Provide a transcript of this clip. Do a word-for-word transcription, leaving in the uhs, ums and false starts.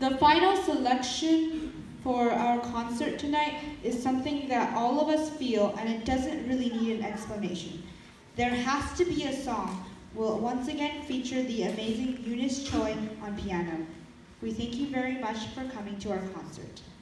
The final selection for our concert tonight is something that all of us feel, and it doesn't really need an explanation. There Has to Be a Song will once again feature the amazing Eunice Choi on piano. We thank you very much for coming to our concert.